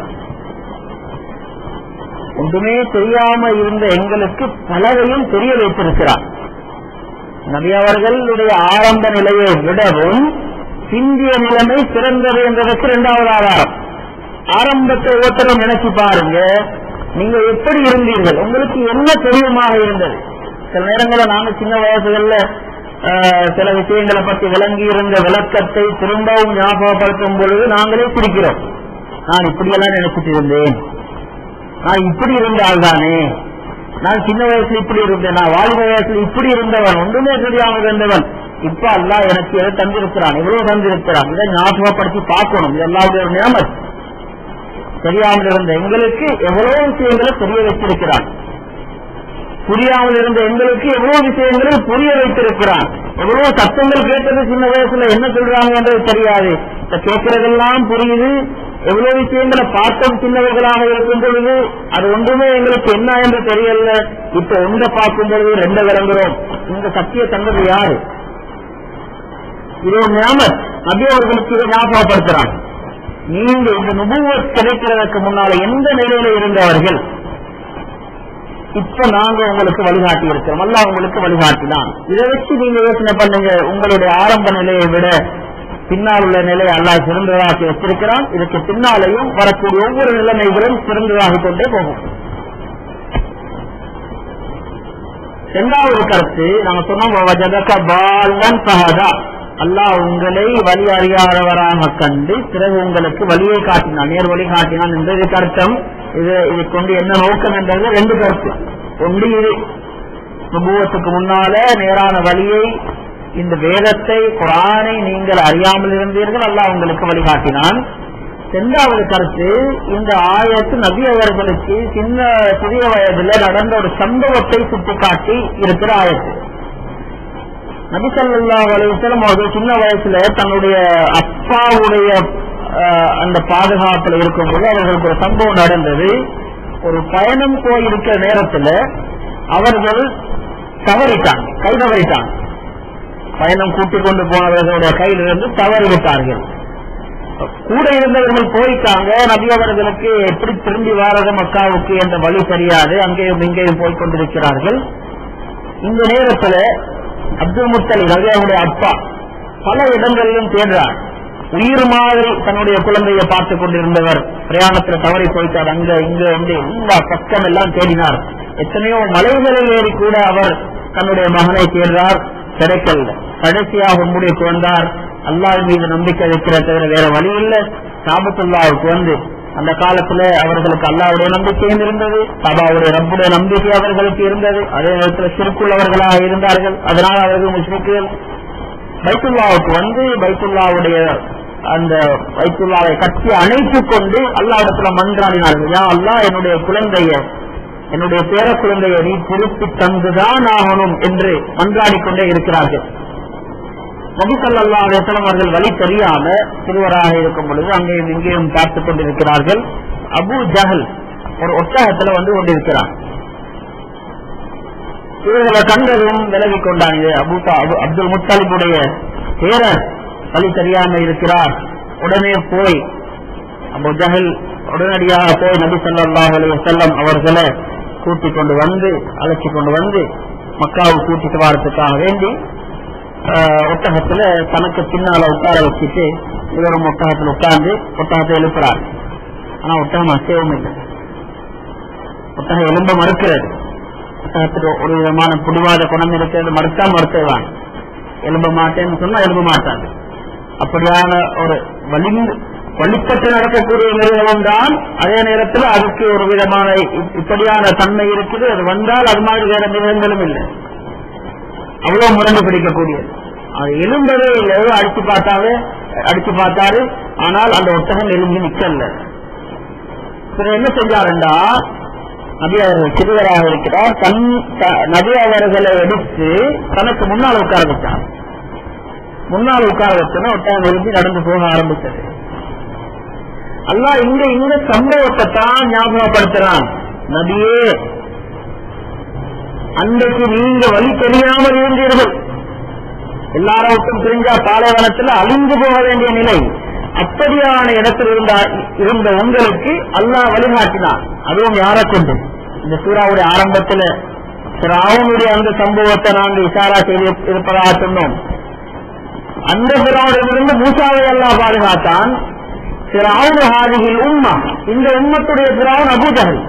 ஒன்றுமே தெரியாம இருந்த எங்களுக்கு பலரையும் தெரிய வைத்திருக்கிறார். நபி அவர்களுடைய ஆரம்ப நிலையை விடவும் பிந்திய நிலைமை சிறந்தது என்பதற்கு இரண்டாவது ஆதாரம். ஆரம்பத்தை ஒருத்தரும் நினைச்சு பாருங்க, நீங்க எப்படி இருந்தீர்கள், உங்களுக்கு என்ன தெரியுமாக இருந்தது. சில நேரங்களில் நாங்க சின்ன வயசுகள்ல சில விஷயங்களை பற்றி விளங்கி இருந்த விளக்கத்தை திரும்பவும் ஞாபகப்படுத்தும் பொழுது நாங்களே சிரிக்கிறோம். நான் இப்படியெல்லாம் நினைச்சிட்டு இருந்தேன், நான் இப்படி இருந்த ஆள் தானே, நான் சின்ன வயசுல இப்படி இருந்தேன், நான் வாலிப வயசுல இப்படி இருந்தவன், ஒன்றுமே தெரியாமல் இருந்தவன், இப்ப அல்லாஹ் எனக்கு எதை தந்திருக்கிறான், எவ்வளவு தந்திருக்கிறான், இதை ஞாபகப்படுத்தி பார்க்கணும். இது அல்லாஹ்வுடைய ஒரு நியமத். தெரியாமல் இருந்த எங்களுக்கு எவ்வளவு விஷயங்களை தெரிய வைத்திருக்கிறான், புரியாமல் இருந்த எங்களுக்கு எவ்வளவு விஷயங்களை புரிய வைத்திருக்கிறான். எவ்வளவு சத்தங்கள் கேட்டது சின்ன வயசுல, என்ன சொல்றாங்க என்றது தெரியாது, கேட்கறதெல்லாம் புரியுது. எவ்வளவு விஷயங்களை பார்த்தோம் சின்னவர்களாக இருக்கும் பொழுது, அது ஒன்றுமே எங்களுக்கு என்ன என்று தெரியல. இப்ப ஒன்றை பார்க்கும் பொழுது ரெண்டை விளங்குறோம். இந்த சத்திய தந்தது யாரு? இது ஒரு நியமத். நபி அவர்களுக்கு இதை ஞாபகப்படுத்துறாங்க. நீங்க இந்த நுபுவத் கிடைக்கிறதுக்கு முன்னால எந்த நிலையில இருந்தவர்கள், இப்ப நாங்க உங்களுக்கு வழிகாட்டி இருக்கிறோம், அல்லாஹ் உங்களுக்கு வழிகாட்டிதான். இதை வச்சு நீங்க யோசனை பண்ணுங்க, உங்களுடைய ஆரம்ப நிலையை விட பின்னால் உள்ள நிலையை அல்லாஹ் சிறந்ததாக்கி வச்சிருக்கிறான். இதுக்கு பின்னாலேயும் வரக்கூடிய ஒவ்வொரு நிலைமைகளும் சிறந்ததாக கொண்டே போகும். இரண்டாவது கருத்து நாம சொன்னோம், அல்லாஹ் உங்களை வழி அறியாதவராக கண்டு பிறகு உங்களுக்கு வழியை காட்டினான், நேர் வழி காட்டினான் என்பதற்கு அர்த்தம். இதை கொண்டு என்ன நோக்கம் என்றது ரெண்டு கருத்து. ஒன்று, இது நுபுவத்துக்கு முன்னால நேரான வழியை, இந்த வேதத்தை குர்ஆனை நீங்கள் அறியாமல் இருந்தீர்கள், அல்லாஹ் உங்களுக்கு வழிகாட்டினான். இரண்டாவது கருத்து, இந்த ஆயத்து நபி அவர்களுக்கு சிறிய வயதுல நடந்த ஒரு சம்பவத்தை சுட்டிக்காட்டி இருக்கிற ஆயத்து. நபி ஸல்லல்லாஹு அலைஹி வஸல்லம் அவர்கள் சின்ன வயசுல தன்னுடைய அப்பாவுடைய அந்த பாதுகாப்புல இருக்கும்போது அவர்களுக்கு ஒரு சம்பவம் நடந்தது. ஒரு பயணம் போயிருக்கிற நேரத்துல அவர்கள் தவறிட்டாங்க, கை தவறிட்டாங்க. பயணம் கூட்டிக் கொண்டு போனவர்களுடைய கையிலிருந்து தவறிவிட்டார்கள். கூட இருந்தவர்கள் போயிட்டாங்க. நபி அவர்களுக்கு எப்படி திரும்பி வாரது மக்காவுக்கு என்ற வழி தெரியாது, அங்கேயும் இங்கேயும் போய்கொண்டிருக்கிறார்கள். இந்த நேரத்துல அப்துல் முத்தலிப் நபி அவருடைய அப்பா பல இடங்களிலும் தேடுறார். உயிர் மாதிரி தன்னுடைய குழந்தையை பார்த்துக் கொண்டிருந்தவர் பிரயாணத்தில் தவறி போயிட்டார். அங்க இங்க வந்து எல்லா பக்கம் எல்லாம் தேடினார். எத்தனையோ மலைகளில் ஏறி கூட அவர் தன்னுடைய மகனை தேடுறார், கிடைக்கல. கடைசியாக முடிவுக்கு வந்தார், அல்லாஹ் மீது நம்பிக்கை வைக்கிற தவிர வேற வழி இல்லை. காபத்துல்லாவுக்கு வந்து அந்த காலத்துல அவர்களுக்கு அல்லாஹ்வுடைய நம்பிக்கையும் இருந்தது, காபாவுடைய ரப்புடைய நம்பிக்கை அவர்களுக்கு இருந்தது. அதே நேரத்தில் சிறுக்குள்ளவர்களாக இருந்தார்கள், அதனால அவர்கள் முஸ்லிம்கள். பைத்துல்லாவுக்கு வந்து பைத்துல்லாவுடைய அந்த பைத்துல்லாவை கட்டி அணைத்துக் கொண்டு அல்லாஹ்விடத்துல மன்றாடினார்கள், யா அல்லாஹ் என்னுடைய பேர குழந்தையை நீ திருப்பி தந்துதான் ஆகணும் என்று மன்றாடிக்கொண்டே இருக்கிறார்கள். நபி ஸல்லல்லாஹு அலைஹி வஸல்லம் அவர்கள் வழி தெரியாம சிறுவராக இருக்கும் பொழுது அங்கேயும் இங்கேயும் பார்த்துக் கொண்டிருக்கிறார்கள். அபூ ஜஹல் ஒரு ஒட்டகத்துல வந்து கொண்டிருக்கிறார். இவர்களை கண்டதும் விலகிக் கொண்டாங்க. அப்துல் முத்தலிபுடைய பேரர் வழி தெரியாம இருக்கிறார். உடனே போய் அபூ ஜஹல் உடனடியாக போய் நபி ஸல்லல்லாஹு அலைஹி வஸல்லம் அவர்களை கூட்டிக் கொண்டு வந்து அழைச்சி கொண்டு வந்து மக்காவுக்கு கூட்டிட்டு வரதுக்காக வேண்டி ஒட்டகத்துல தனக்கு பின்னால உட்கார வச்சுட்டு இவரும் ஒட்டகத்தில் உட்கார்ந்து ஒட்டகத்தை எழுப்புறார். ஆனா ஒட்டகம் அசையவும் இல்லை, ஒட்டகம் எலும்ப மறுக்கிறது. ஒட்டகத்துக்கு ஒரு விதமான புடிவாத குணம் இருக்கிறது, மறுத்தா மறுத்துவான். எலும்ப மாட்டேன்னு சொன்னா எலும்ப மாட்டாங்க. அப்படியான ஒரு வழிபட்டு நடக்கக்கூடிய மிருகம் தான். அதே நேரத்தில் அதுக்கு ஒரு விதமான இப்படியான தன்மை இருக்குது. அது வந்தால் அது மாதிரி வேற மிருகங்களும் இல்லை, அவ்வளவு முரண்டு பிடிக்கக்கூடியது. அது எலும்பவே இல்லை, அடிச்சு பார்த்தாரு. ஆனால் அந்த ஒட்டகம் எலும்பி நிக்கல. என்ன செஞ்சாருண்டா, நபி அவர்கள் சிறுவராக இருக்கிறார், நபி அவர்களை எடுத்து தனக்கு முன்னால் உட்கார வச்சார். முன்னால் உட்கார வச்சோன்னா ஒட்டகம் எழுதி நடந்து போக ஆரம்பிச்சது. அல்லாஹ் இந்த சம்பவத்தை தான் ஞாபகப்படுத்துறான். நபியே, அன்றைக்கு நீங்க வழி தெரியாமல் இருந்தீர்கள், எல்லாருக்கும் தெரிஞ்சா பாலைவனத்தில் அழிந்து போக வேண்டிய நிலை. அப்படியான இடத்தில் இருந்த உங்களுக்கு அல்லாஹ் வழிகாட்டினார். அதுவும் யாரை கொண்டு? இந்த சூறாவுடைய ஆரம்பத்தில் ஃபிரௌனுடைய அந்த சம்பவத்தை நாங்கள் இஷாரா செய்து இருப்பதாக சொன்னோம். அந்த ஃபிரௌனிலிருந்து மூசாவை அல்லாஹ் பாதுகாத்தான். ஃபிரௌன் ஹாதிஹில் உம்மா, இந்த உம்மத்துடைய ஃபிரௌன் அபூ ஜஹல்.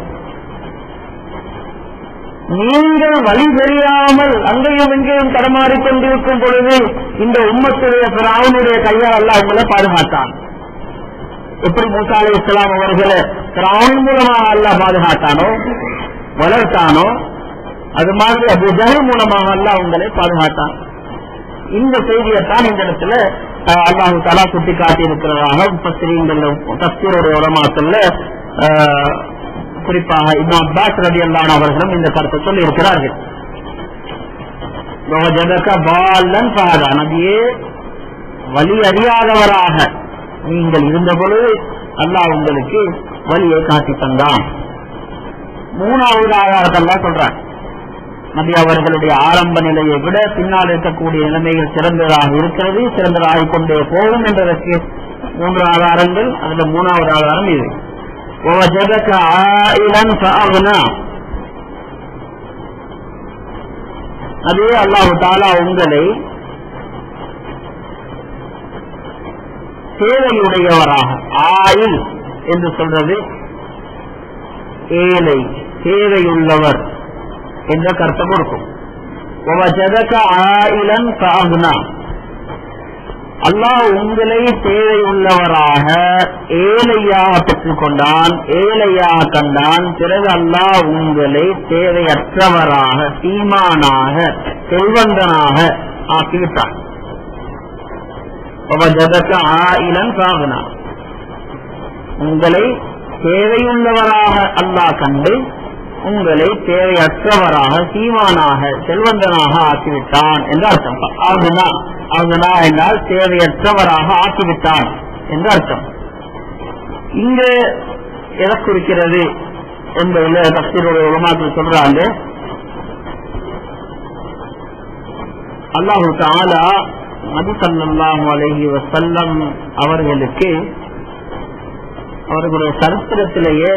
நீங்கள் வழி தெரியாமல் அங்கேயும் இங்கேயும் தடமாறிக் கொண்டிருக்கும் பொழுது இந்த உம்மத்துடைய ஃபிரௌனுடைய கையால் அல்லாஹ் உங்களை பாதுகாத்தான். எப்படி மூசா அலைஹிஸ்ஸலாம் அவர்களை ஃபிரௌன் மூலமாக அல்லாஹ் பாதுகாத்தானோ வளர்த்தானோ, அது மாதிரி அபூ ஜஹல் மூலமாக அல்லாஹ் உங்களை பாதுகாத்தான். இந்த செய்தியைத்தான் இந்த இடத்துல அல்லாஹ் தஆலா சுட்டி காட்டி இருக்கிறதாக தஃசீருடைய உலமாக்கள்ல குறிப்பாக இப்னு அப்பாஸ் ரலியல்லாஹு அன்ஹு அவர்களும் இந்த கருத்தை சொல்லி இருக்கிறார்கள். நபியே, வழி அறியாதவராக நீங்கள் இருந்த பொழுது அல்லாஹ் உங்களுக்கு வழியை காட்டி தந்தான். மூணாவது ஆதாரத்தெல்லாம் சொல்றார், நபி அவர்களுடைய ஆரம்ப நிலையை விட பின்னால் இருக்கக்கூடிய நிலைமைகள் சிறந்ததாக இருக்கிறது, சிறந்ததாகிக் கொண்டே போகும் என்பதற்கு 3 ஆதாரங்கள். அதுல 3வது ஆதாரம் இது. அதே அல்லாஹு தஆலா உங்களை தேவையுடையவராக, ஆயில் என்று சொல்றது ஏழை, தேவையுள்ளவர் என்ற கருத்தம் கொடுக்கும். அல்லாஹ் உங்களை தேவையுள்ளவராக ஏழையாக பெற்றுக் கொண்டான், ஏழையாக கண்டான். பிறகு அல்லாஹ் உங்களை தேவையற்றவராக, சீமானாக, செல்வந்தனாக ஆக்கிவிட்டான். உங்களை தேவையுள்ளவராக அல்லாஹ் கண்டு உங்களை தேவையற்றவராக, சீமானாக, செல்வந்தனாக ஆக்கிவிட்டான் என்று அர்த்தம். ஆகுனா என்றால் தேவையற்றவராக ஆக்கிவிட்டான் என்று அர்த்தம். இங்கு எதை குறிக்கிறது என்பதில் தஃசீருடைய உலமாக்கள் சொல்றாங்க. அல்லாஹு தஆலா நபி ஸல்லல்லாஹு அலைஹி வஸல்லம் அவர்களுக்கு அவர்களுடைய சரித்திரத்திலேயே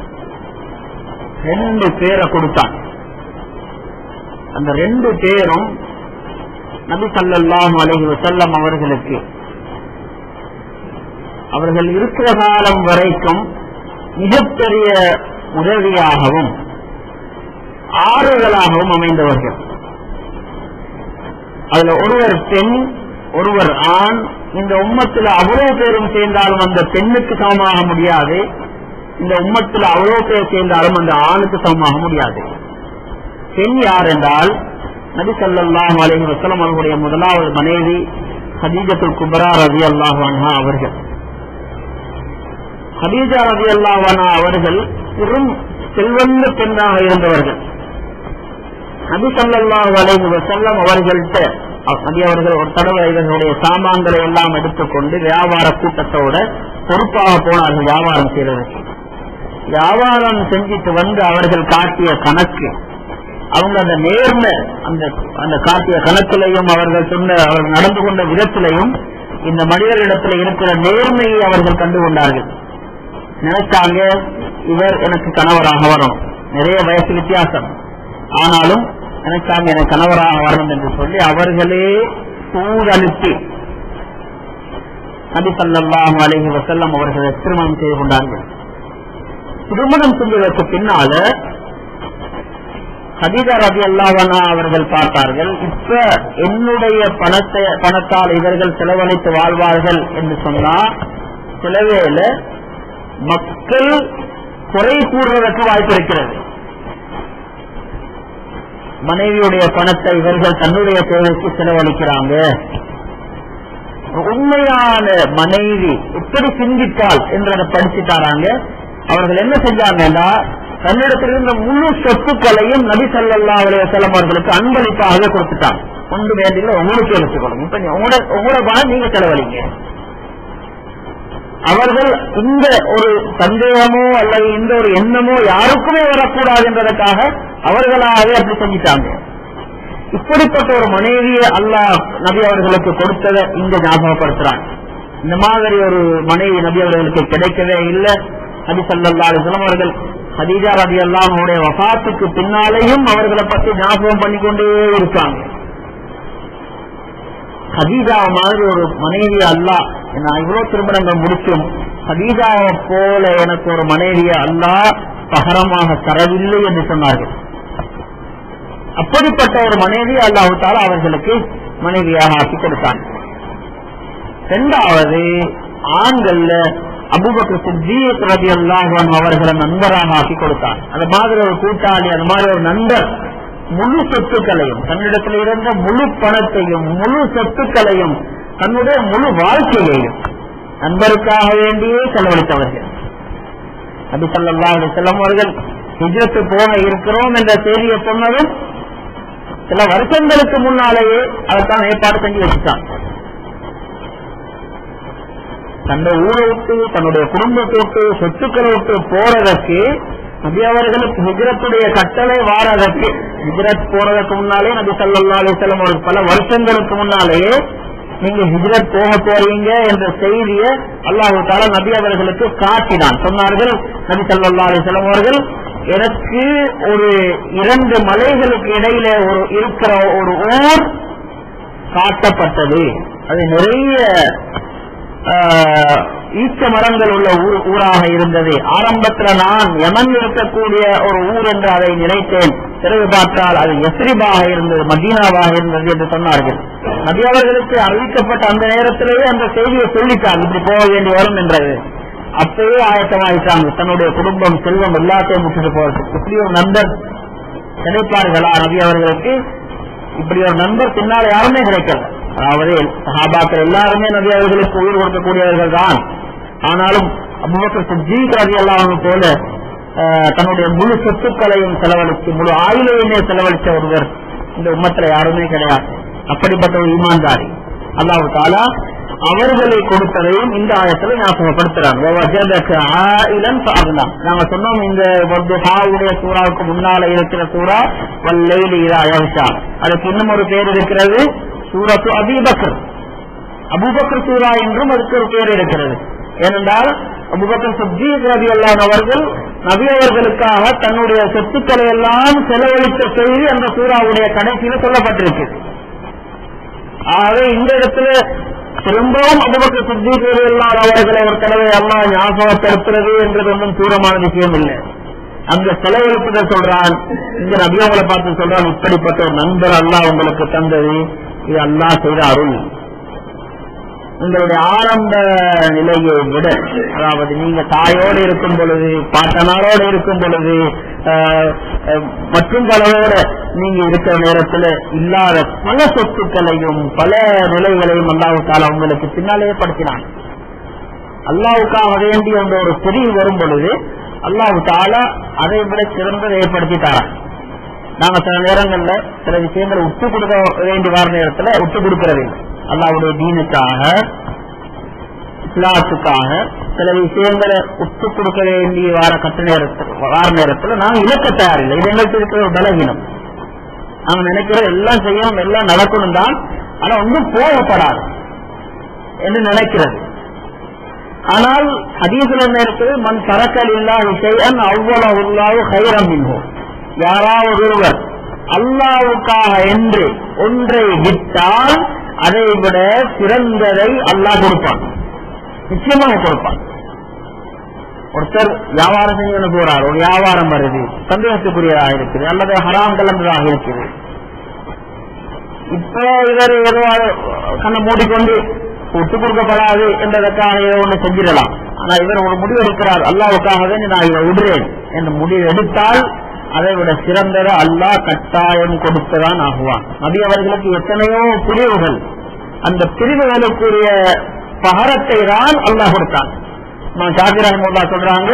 2 பேரை கொடுத்தான். அந்த 2 பேரும் நபி ஸல்லல்லாஹு அலைஹி வஸல்லம் அவர்களுக்கு அவர்கள் இருக்கிற காலம் வரைக்கும் மிகப்பெரிய உதவியாகவும் ஆறுதலாகவும் அமைந்தவர்கள். அதுல ஒருவர் பெண், ஒருவர் ஆண். இந்த உம்மத்தில் அவ்வளவு பேரும் சேர்ந்தாலும் அந்த பெண்ணுக்கு சமமாக முடியாது, இந்த உம்மத்தில் அவ்வளவு பேர் சேர்ந்தாலும் அந்த ஆணுக்கு சமமாக முடியாது. பெண் யார் என்றால் நபி ஸல்லல்லாஹு அலைஹி வஸல்லம் அவர்களுடைய முதலாவது மனைவி ஹதீஜத்துல் குப்ரா ரலியல்லாஹு அன்ஹா அவர்கள். ஹதீஜா ரலியல்லாஹு அன்ஹா அவர்கள் பெரும் செல்வந்த பெண்ணாக இருந்தவர்கள். நபி ஸல்லல்லாஹு அலைஹி வஸல்லம் அவர்கள்ட்ட நபி அவர்கள் ஒரு தடவை இவர்களுடைய சாமான்களை எல்லாம் எடுத்துக்கொண்டு வியாபார கூட்டத்தோட பொறுப்பாக போனார்கள் வியாபாரம் செய்வதற்கு. வியாபாரம் செஞ்சிட்டு வந்து அவர்கள் காட்டிய கணக்கு, அவங்க அந்த நேர்மை, அந்த காட்டிய கணக்கிலையும் அவர்கள் நடந்து கொண்ட விதத்திலையும் இந்த மனிதர்களிடத்தில் இருக்கிற நேர்மையை அவர்கள் கண்டுகொண்டார்கள். நினைச்சாங்க இவர் எனக்கு கணவராக வரணும், நிறைய வயசு வித்தியாசம், ஆனாலும் நினைச்சாங்க எனக்கு கணவராக வரணும் என்று சொல்லி அவர்களே சூழலுத்தி நபி ஸல்லல்லாஹு அலைஹி வஸல்லம் அவர்களை திருமணம் செய்து கொண்டார்கள். திருமணம் செஞ்சதற்கு பின்னால ஹதீஜா ரலியல்லாஹு அன்ஹா அவர்கள் பார்த்தார்கள், இப்ப என்னுடைய பணத்தால் இவர்கள் செலவழித்து வாழ்வார்கள் என்று சொன்னா சிலவேளை மக்கள் குறை கூறுவதற்கு வாய்ப்பு இருக்கிறது. மனைவியுடைய பணத்தை இவர்கள் தன்னுடைய தேவைக்கு செலவழிக்கிறாங்க. உண்மையான மனைவி எப்படி சிந்திப்பாள் என்றதை படிச்சுட்டாராங்க. அவர்கள் என்ன செஞ்சாங்கன்னா தன்னிடத்திலிருந்த முழு சொத்துக்களையும் நபி ஸல்லல்லாஹு அலைஹி வஸல்லம் அவர்களுக்கு அன்பளிப்பாக கொடுத்துட்டாங்க. ஒன்று வேண்டியில் உங்களுக்கு எடுத்துக்கொள்ளும், இப்ப உங்களோட பணம் நீங்க செலவழிங்க. அவர்கள் இந்த ஒரு சந்தேகமோ அல்லது இந்த ஒரு எண்ணமோ யாருக்குமே வரக்கூடாது என்பதற்காக அவர்களாகவே அப்படி செஞ்சிட்டாங்க. இப்படிப்பட்ட ஒரு மனைவியை அல்லாஹ் நபி அவர்களுக்கு கொடுத்ததை இங்க ஞாபகப்படுத்துறாங்க. இந்த மாதிரி ஒரு மனைவி நபி அவர்களுக்கு கிடைக்கவே இல்லை. நபி ஸல்லல்லாஹு அலைஹி வஸல்லம் அவர்கள் ஹதீஜா ரலியல்லாஹு அன்ஹாவுடைய வஃபாத்துக்கு பின்னாலேயும் அவர்களை பற்றி ஞாபகம் பண்ணிக்கொண்டே இருக்காங்க. ஹதீஜா மாதிரி ஒரு மனைவி அல்லாஹ், நான் இவ்வளவு திருமணங்கள் முடிச்சும் ஹதீஜாவை போல எனக்கு ஒரு மனைவியை அல்லாஹ் பகரமாக தரவில்லை என்று சொன்னார்கள். அப்படிப்பட்ட ஒரு மனைவி அல்லாஹ் தஆலா அவர்களுக்கு மனைவியாக ஆக்கி கொடுத்தான். இரண்டாவது ஆண்கள்ல அபூபக்கர் சித்தீக் ரலியல்லாஹு அன்ஹு அவர்களை நண்பராக ஆக்கி கொடுத்தான். அது மாதிரி ஒரு கூட்டாளி, அது மாதிரி ஒரு நண்பர் முழு சொத்துக்களையும், தன்னிடத்தில் இருந்த முழு பணத்தையும் முழு சொத்துக்களையும் தன்னுடைய முழு வாழ்க்கையையும் நண்பருக்காக வேண்டியே செலவழித்தவர்கள். நபி ஸல்லல்லாஹு அலைஹி வஸல்லம் அவர்கள் ஹிஜ்ரத்து போக இருக்கிறோம் என்ற செய்தியை சொன்னதும் சில வருஷங்களுக்கு முன்னாலேயே அதற்கான ஏற்பாடு செஞ்சு வச்சுட்டான். தன்னுடைய ஊரை விட்டு, தன்னுடைய குடும்பத்தை விட்டு, சொத்துக்களை விட்டு போறதற்கு நபி அவர்களுக்கு ஹிஜ்ரத்துடைய கட்டளை வாரதற்கு, ஹிஜ்ரத் போறதுக்கு முன்னாலே நபி ஸல்லல்லாஹு அலைஹி வஸல்லம் அவர்கள் பல வருஷங்களுக்கு முன்னாலேயே நீங்க ஹிஜ்ரத் போக போறீங்க என்ற செய்தியை அல்லாஹ் தஆலா நபி அவர்களுக்கு காட்டினான். சொன்னார்கள் நபி ஸல்லல்லாஹு அலைஹி வஸல்லம் அவர்கள், எனக்கு ஒரு 2 மலைகளுக்கு இடையில இருக்கிற ஒரு ஊர் காட்டப்பட்டது, அது நிறைய ஈச்ச மரங்கள் உள்ள ஊராக இருந்தது. ஆரம்பத்துல நான் யமன் இருக்கக்கூடிய ஒரு ஊர் என்று அதை நினைத்தேன். பிறகு பார்த்தால் அது யஸ்ரிபாக இருந்தது, மதீனாவாக இருந்தது என்று சொன்னார்கள். நபி அவர்களுக்கு அறிவிக்கப்பட்ட அந்த நேரத்திலேயே அந்த செய்தியை சொல்லிட்டாங்க, இப்படி போக வேண்டி வரும் என்றது. அப்பவே ஆயத்தமாயிட்டாங்க, தன்னுடைய குடும்பம் செல்வம் எல்லாத்தையும் முற்றிட்டு போறதுக்கு. இப்படி ஒரு நண்பர் கிடைப்பார்களா நபி அவர்களுக்கு? இப்படி ஒரு நண்பர் பின்னால் யாருமே கிடைக்கல. அதாவது சஹாபாக்கள் எல்லாருமே நபி அவர்களுக்கு உயிர் கொடுக்கக்கூடியவர்கள் தான். ஆனாலும் அபூபக்கர் சித்தீக் ரலியல்லாஹு அன்ஹு போல தன்னுடைய முழு சொத்துக்களையும் செலவழித்து, முழு ஆயுளையுமே செலவழித்த ஒருவர் இந்த உம்மத்துல யாருமே கிடையாது. அப்படிப்பட்ட ஒரு ஈமான்தாரி அல்லாஹ் தஆலா அவர்களை கொடுத்ததையும் இந்த ஆயத்துல ஞாபகப்படுத்துறாங்க. நாங்க சொன்னோம், இந்த துஹாவுடைய சூறாவுக்கு முன்னால இருக்கிற சூரா வல்லைலி இதா யக்ஷா, அதுக்கு இன்னும் ஒரு பேர் இருக்கிறது, சூரத்து அபூபக்கர். அபூபக்கர் சூரா என்றும் அதுக்கு ஒரு பேர் இருக்கிறது. ஏனென்றால் அபூபக்கர் சித்தீக் ரலியல்லாஹு அன்ஹு அவர்கள் நபி அவர்களுக்காக தன்னுடைய சொத்துக்களை எல்லாம் செலவழித்த செய்தி அந்த சூறாவுடைய கடைசியில சொல்லப்பட்டிருக்கு. ஆகவே இந்த இடத்துல திரும்பவும் அபூபக்கர் சித்தீக் ரலியல்லாஹு அன்ஹு அவர்களை ஒரு தடவை அல்லாஹ் ஞாபகப்படுத்துறது என்றது ஒன்றும் தூரமான விஷயம் இல்லை. அங்க செலவழிப்பதை சொல்றான், இந்த நபி அவங்களை பார்த்து சொல்றான், இப்படிப்பட்ட ஒரு நண்பர் அல்லாஹ் உங்களுக்கு தந்தது, இது அல்லாஹ் செய்த அருள். உங்களுடைய ஆரம்ப நிலையை விட, அதாவது நீங்க தாயோடு இருக்கும் பொழுது, பாட்டனாரோடு இருக்கும் பொழுது, மற்றும் பலரோட நீங்க இருக்கிற நேரத்தில் இல்லாத பல சொத்துக்களையும் பல நிலைகளையும் அல்லாஹ் தஆலா உங்களுக்கு பின்னாலே படுத்தினான். அல்லாஹ்வுக்காக வேண்டிய ஒரு பிரிவு வரும் பொழுது அல்லாஹ் தஆலா அதை விட சிறந்ததை ஏற்படுத்திட்டாரான். நாங்க சில நேரங்கள்ல சில விஷயங்களை விட்டு கொடுக்க வேண்டி வர நேரத்துல விட்டு கொடுக்கறது இல்லை. அல்லாஹ்வுடைய தீனுக்காக, இஸ்லாத்துக்காக சில விஷயங்களை விட்டு கொடுக்க வேண்டிய வார நேரத்துல நாங்க இழக்க தயாரில்லை. இது எங்களுக்கு இருக்கிற ஒரு பலவீனம். நாங்க நினைக்கிற எல்லாம் செய்யணும், எல்லாம் நடக்கணும் தான், ஆனா ஒன்றும் போகப்படாது என்று நினைக்கிறது. ஆனால் ஹதீஸ்ல நேரத்தில் மன் தரக்கல் இல்லாஹி ஷைஅன் அவ்வளவுல்லாஹு கைரம் மின்ஹு, யாராவது ஒருவர் அல்லாஹ்வுக்காக என்று ஒன்றை விட்டால் அதை விட சிறந்ததை அல்லாஹ் கொடுப்பான், நிச்சயமாக கொடுப்பான். ஒருத்தர் வியாபாரம் செய்ய போறார், ஒரு வியாபாரம் வருது, சந்தேகத்துக்குரியதாக இருக்குது அல்லது ஹராம் கலந்ததாக இருக்குது. இப்ப இவர் ஏதோ கண்ணை மூடிக்கொண்டு விட்டு கொடுக்கப்படாது என்பதற்காக ஏதோ ஒன்று செஞ்சிடலாம். ஆனா இவர் ஒரு முடிவு எடுக்கிறார், அல்லாஹ்வுக்காகவே நான் இதை விடுறேன் என்று முடிவு எடுத்தால் அதை விட சிறந்ததை அல்லாஹ் கட்டாயம் கொடுத்துதான் ஆகுவான். நபி அவர்களுக்கு எத்தனையோ பிரிவுகள், அந்த பிரிவுகளுக்குரிய பகரத்தை தான் அல்லாஹ் கொடுத்தான். ஜாபிர் ரஹ்மத்துல்லாஹி சொல்றாங்க,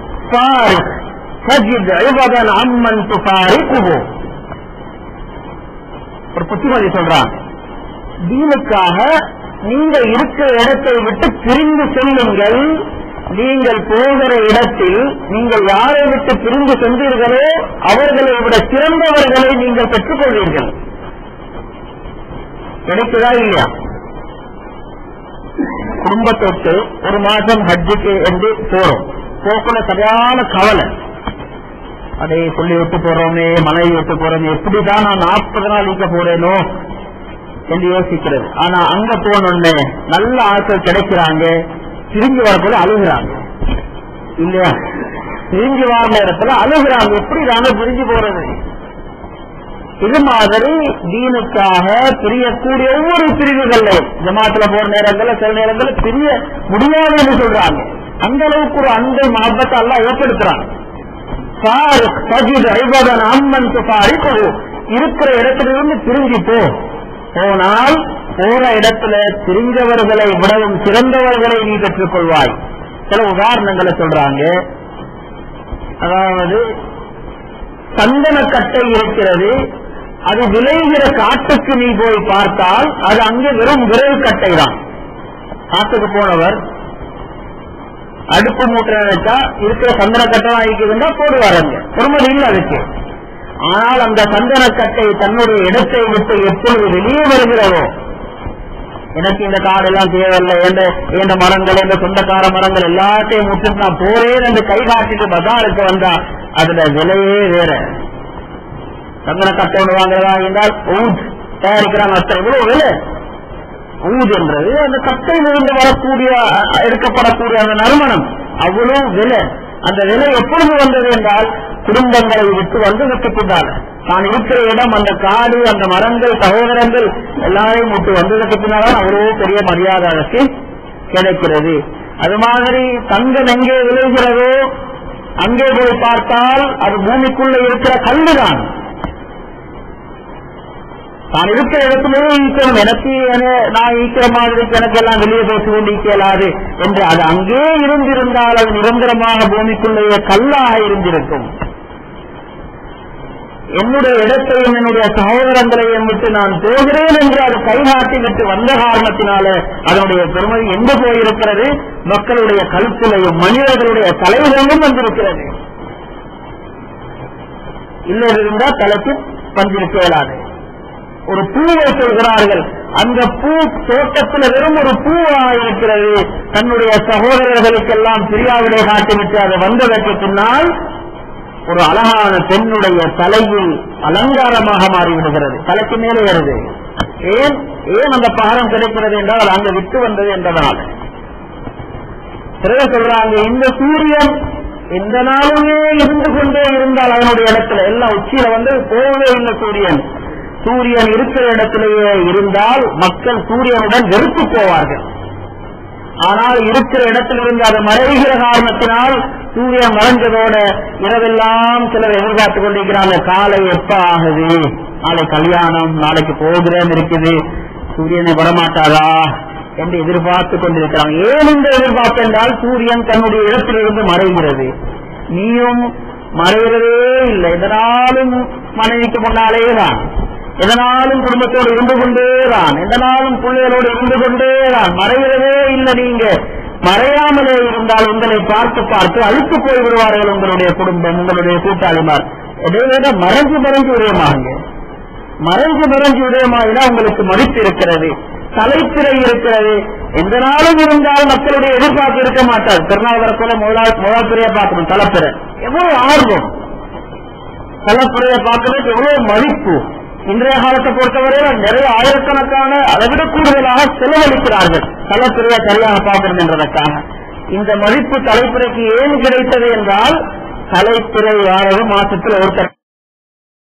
ஒரு புத்திமதி சொல்றாங்க, தீனுக்காக நீங்க இருக்கிற இடத்தை விட்டு பிரிந்து செல்லுங்கள். நீங்கள் போகிற இடத்தில் நீங்கள் யாரை விட்டு பிரிந்து சென்றீர்களோ அவர்களை விட சிறந்தவர்களை நீங்கள் பெற்றுக் கொள்வீர்கள். கிடைக்குதா இல்லையா? குடும்பத்தொட்டு ஒரு மாதம் ஹஜ்ஜுக்கு என்று போறோம், போக்குல சரியான கவலை, அதை சொல்லி விட்டு போறோமே, மனைவி விட்டு போறோமே, எப்படிதான் நான் 40 நாள் இருக்க போறேனோ என்று யோசிக்கிறது. ஆனா அங்க போனோன்னு நல்ல ஆட்கள் கிடைக்கிறாங்க, திரும்பி வரக்குள்ள அழுகிறாங்க இல்லையா? திரும்பி வர நேரத்துல அழுகிறாங்க, எப்படி தானே பிரிஞ்சு போறது? இது மாதிரி தீனுக்காக பிரியக்கூடிய ஒவ்வொரு பிரிவுகளையும் ஜமாத்துல போற நேரங்களில் சில நேரங்களில் பிரிய முடியாது என்று சொல்றாங்க. அந்த அளவுக்கு ஒரு அன்பை மஹப்பத்தை அல்லாஹ் ஏற்படுத்துறாங்க. இருக்கிற இடத்திலிருந்து திரும்பி போனால் போற இடத்துல தெரிஞ்சவர்களை விடவும் சிறந்தவர்களை நீ பெற்றுக் கொள்வாய். சில உதாரணங்களை சொல்றாங்க. அதாவது சந்தனக்கட்டை இருக்கிறது, அது விளைகிற காட்டுக்கு நீ போய் பார்த்தால் அது அங்கே வெறும் விரைவு கட்டை தான். காட்டுக்கு போனவர் அடுப்பு மூட்டை நினைச்சா இருக்கிற சந்தனக்கட்டை வாங்கிக்கிறதா போடுவாருங்க, பொறுமதி இல்லை அதுக்கு. ஆனால் அந்த சந்தனக்கட்டை தன்னுடைய இடத்தை விட்டு எப்பொழுது வெளியே வருகிறதோ, எனக்கு இந்த காடு எல்லாம் தேவையில்லை, எந்த மரங்கள், எந்த சொந்தக்கார மரங்கள் எல்லாத்தையும் முட்டு நான் போறேன் என்று கை காட்டிட்டு பஜாருக்கு வந்தா அதுல விலையே வேற. சந்தன கட்டை ஒன்று வாங்குறதா என்றால் தயாரிக்கிறாங்க, அத்தனை விலை. ஊது என்றது அந்த கட்டையிலிருந்து வரக்கூடிய எடுக்கப்படக்கூடிய அந்த நறுமணம் அவ்வளவு விலை. அந்த விலை எப்பொழுது வந்தது என்றால் குடும்பங்களை விட்டு வந்ததற்கு பின்னால், தான் இருக்கிற இடம், அந்த காடு, அந்த மரங்கள், சகோதரங்கள் எல்லாரையும் விட்டு வந்ததற்கு பின்னால் அவ்வளவு பெரிய மரியாதை அதற்கு கிடைக்கிறது. அது மாதிரி தங்கம் எங்கே விளைகிறதோ அங்கே போய் பார்த்தால் அது பூமிக்குள்ள இருக்கிற கல்லுதான். தான் இருக்கிற இடத்திலேயே ஈக்கணும், எனக்கு நான் ஈக்கிற மாதிரி எனக்கு எல்லாம் வெளியே போட்டு கொண்டு ஈக்கலாது என்று அது அங்கே இருந்திருந்தால் அது நிரந்தரமாக பூமிக்குள்ளேயே கல்லாக இருந்திருக்கும். என்னுடைய இடத்தையும் என்னுடைய சகோதரங்களையும் விட்டு நான் போகிறேன் என்று அது கைகாட்டி விட்டு வந்த காரணத்தினால அதனுடைய பெருமை எங்கு போயிருக்கிறது? மக்களுடைய கழுத்திலையும் மனிதர்களுடைய தலைகளிலும் வந்திருக்கிறது. இல்லை இருந்தால் தலைக்கு பஞ்சிருக்க இயலாது. ஒரு பூவை சொல்கிறார்கள், அந்த பூ தோட்டத்தில் வெறும் ஒரு பூவாக இருக்கிறது. தன்னுடைய சகோதரர்களுக்கெல்லாம் பிரியாவிலே காட்டிவிட்டு அது வந்ததற்கு பின்னால் ஒரு அழகான பெண்ணுடைய தலையில் அலங்காரமாக மாறிவிடுகிறது, தலைக்கு மேலே வருது. ஏன் அந்த பாரம் கிடைக்கிறது என்றால் அங்கு விட்டு வந்தது என்பதனால். பிறகு சொல்றாங்க, இந்த சூரியன் எந்த நாளுமே இருந்து கொண்டே இருந்தால் அதனுடைய இடத்துல எல்லாம் உச்சியில வந்து போகவே இல்லை. சூரியன் இருக்கிற இடத்திலேயே இருந்தால் மக்கள் சூரியனுடன் வெறுத்து போவார்கள். ஆனால் இருக்கிற இடத்திலிருந்து அது மறைகிற காரணத்தினால் சூரியன் மறைஞ்சதோட இரவெல்லாம் சிலர் எதிர்பார்த்துக் கொண்டிருக்கிறாங்க, காலை எப்ப ஆகுது, நாளை கல்யாணம், நாளைக்கு போகிறேன் இருக்குது, சூரியனை வரமாட்டாதா என்று எதிர்பார்த்துக் கொண்டிருக்கிறாங்க. ஏன் இந்த எதிர்பார்ப்பு என்றால் சூரியன் தன்னுடைய இடத்திலிருந்து மறைகிறது, நீயும் மறைகிறதே இல்லை. இதனாலும் மனைவிக்கு முன்னாலேதான், எதனாலும் குடும்பத்தோடு இருந்து கொண்டேதான், எதனாலும் பிள்ளைகளோடு இருந்து கொண்டேதான், மறைகிறதே இல்லை. நீங்க மறையாமலே இருந்தால் உங்களை பார்த்து பார்த்து அழுத்து போய் விடுவார்கள் உங்களுடைய குடும்பம், உங்களுடைய கூட்டாளிமார். இதைவிட மறைஞ்சு உதயமாகுங்க. மறைஞ்சு உதயமாகினா உங்களுக்கு மதிப்பு இருக்கிறது, தலைத்திரை இருக்கிறது. எந்த நாளும் இருந்தால் மக்களுடைய எதிர்பார்ப்பு இருக்க மாட்டார். திருநாவுக்கரசுல முதலாத்துறையை பார்க்கணும், தலைப்பிறை எவ்வளவு ஆர்வம், தலைப்பிறையை பார்க்கறதுக்கு எவ்வளவு மதிப்பு. இன்றைய காலத்தை பொறுத்தவரை நிறைய ஆயிரக்கணக்கான அளவிட கூடுதலாக செலவழிக்கிறார்கள் தலைப்பிறையை சரியாக பார்க்கணும் என்றதற்காக. இந்த மதிப்பு தலைப்பிறைக்கு ஏன் கிடைத்தது என்றால் தலைப்பிறை வாரது மாசத்தில் ஒருத்தர்